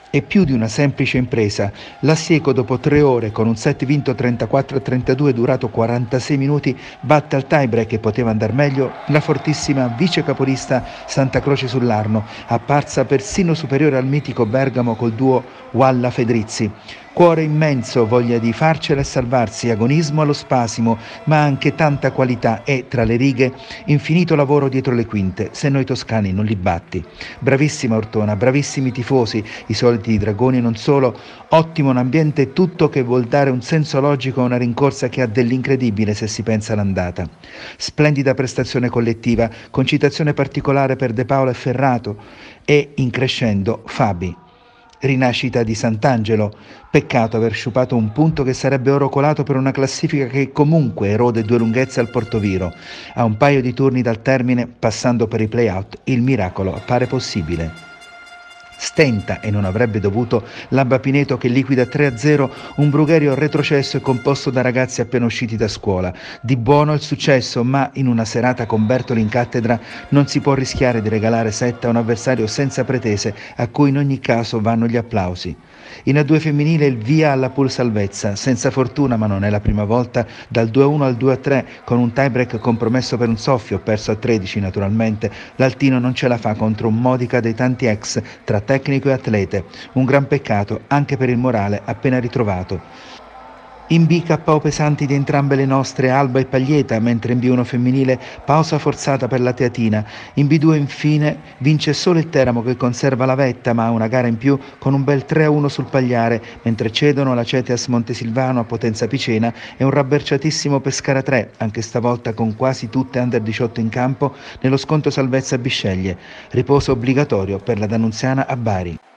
È più di una semplice impresa. La Sieco dopo 3 ore con un set vinto 34-32 durato 46 minuti batte al tie-break e poteva andar meglio la fortissima vice capolista Santa Croce sull'Arno, apparsa persino superiore al mitico Bergamo col duo Walla-Fedrizzi. Cuore immenso, voglia di farcela e salvarsi, agonismo allo spasimo, ma anche tanta qualità e, tra le righe, infinito lavoro dietro le quinte, se noi toscani non li batti. Bravissima Ortona, bravissimi tifosi, i soliti dragoni e non solo, ottimo un ambiente tutto che vuol dare un senso logico a una rincorsa che ha dell'incredibile se si pensa all'andata. Splendida prestazione collettiva, con citazione particolare per De Paola e Ferrato e, in crescendo, Fabi. Rinascita di Sant'Angelo, peccato aver sciupato un punto che sarebbe oro colato per una classifica che comunque erode 2 lunghezze al Portoviro. A un paio di turni dal termine, passando per i play-out, il miracolo appare possibile. Stenta, e non avrebbe dovuto, l'Abba Pineto che liquida 3-0 un Brugherio retrocesso e composto da ragazzi appena usciti da scuola. Di buono il successo, ma in una serata con Bertoli in cattedra non si può rischiare di regalare 7 a un avversario senza pretese, a cui in ogni caso vanno gli applausi. In A2 femminile il via alla pool salvezza, senza fortuna ma non è la prima volta, dal 2-1 al 2-3 con un tie-break compromesso per un soffio, perso a 13 naturalmente, l'Altino non ce la fa contro un Modica dei tanti ex tra tecnico e atlete, un gran peccato anche per il morale appena ritrovato. In B KO pesanti di entrambe le nostre, Alba e Paglieta, mentre in B1 femminile pausa forzata per la Teatina. In B2 infine vince solo il Teramo che conserva la vetta ma ha una gara in più con un bel 3-1 sul Pagliare, mentre cedono la Ceteas Montesilvano a Potenza Picena e un rabberciatissimo Pescara 3, anche stavolta con quasi tutte under 18 in campo, nello sconto salvezza a Bisceglie. Riposo obbligatorio per la Dannunziana a Bari.